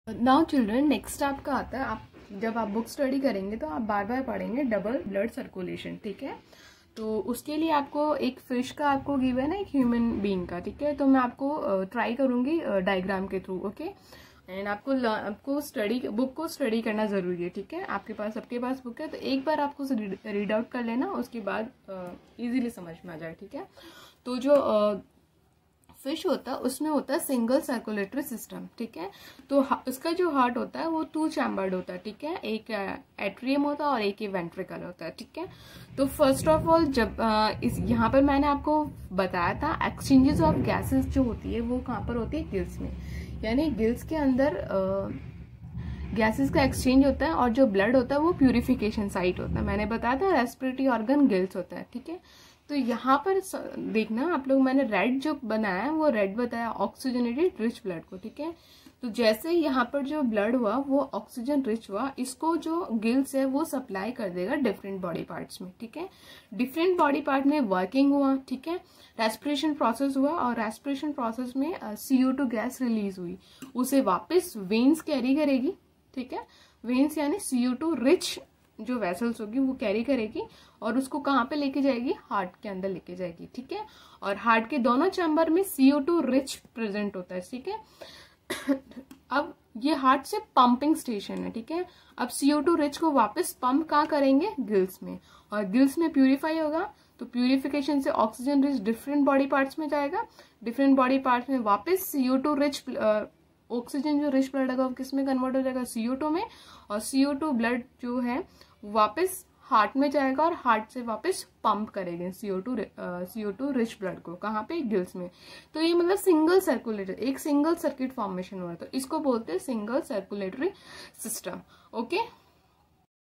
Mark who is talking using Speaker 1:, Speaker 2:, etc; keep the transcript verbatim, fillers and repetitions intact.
Speaker 1: Now children, next आपका आता है, आप जब आप बुक स्टडी करेंगे तो आप बार बार पढ़ेंगे डबल ब्लड सर्कुलेशन, ठीक है। तो उसके लिए आपको एक फिश का आपको गिवन है, एक ह्यूमन बीइंग का, ठीक है। तो मैं आपको ट्राई करूंगी डायग्राम के थ्रू, ओके। एंड आपको आपको स्टडी बुक को स्टडी करना जरूरी है, ठीक है। आपके पास सबके पास बुक है तो एक बार आपको रीड आउट कर लेना, उसके बाद इजीली समझ में आ जाए, ठीक है। तो जो uh, फिश होता है उसमें होता है सिंगल सर्कुलेटरी सिस्टम, ठीक है। तो उसका जो हार्ट होता है वो टू चैम्बर्ड होता है, ठीक है। एक एट्रियम होता है और एक वेंट्रिकल होता है, ठीक है। तो फर्स्ट ऑफ ऑल जब आ, इस यहाँ पर मैंने आपको बताया था एक्सचेंजेस ऑफ गैसेस जो होती है वो कहाँ पर होती है, गिल्स में। यानी गिल्स के अंदर गैसेस का एक्सचेंज होता है और जो ब्लड होता है वो प्यूरिफिकेशन साइट होता है। मैंने बताया था रेस्पिरेटरी ऑर्गन गिल्स होता है, ठीक है। तो यहाँ पर देखना आप लोग, मैंने रेड जो बनाया है वो रेड बताया ऑक्सीजनेटेड रिच ब्लड को, ठीक है। तो जैसे यहाँ पर जो ब्लड हुआ वो ऑक्सीजन रिच हुआ, इसको जो गिल्स है वो सप्लाई कर देगा डिफरेंट बॉडी पार्ट्स में, ठीक है। डिफरेंट बॉडी पार्ट में वर्किंग हुआ, ठीक है। रेस्पिरेशन प्रोसेस हुआ और रेस्पिरेशन प्रोसेस में C O two gas release हुई, उसे वापस वेन्स कैरी करेगी, ठीक है। वेन्स यानी सी ओ टू रिच जो वेसल्स होगी वो कैरी करेगी और उसको कहाँ पे लेके जाएगी, हार्ट के अंदर लेके जाएगी, ठीक है। और हार्ट के दोनों चैम्बर में C O two rich present होता है, ठीक है। अब ये हार्ट से पंपिंग स्टेशन है, ठीक है। अब सी ओ टू रिच को वापस पंप कहाँ करेंगे, गिल्स में, और गिल्स में प्यूरिफाई होगा। तो प्यूरिफिकेशन से oxygen rich different body parts में जाएगा, डिफरेंट बॉडी पार्ट्स में वापस C O two rich oxygen जो रिच ब्लड है किस में कन्वर्ट हो जाएगा, सी ओ टू में, और सी ओ टू ब्लड जो है वापस हार्ट में जाएगा और हार्ट से वापस पंप करेंगे C O two C O two rich blood को, कहाँ पे, गिल्स में। तो ये मतलब सिंगल सर्कुलेटर, एक सिंगल सर्किट फॉर्मेशन हुआ है, तो इसको बोलते हैं सिंगल सर्कुलेटरी सिस्टम, ओके।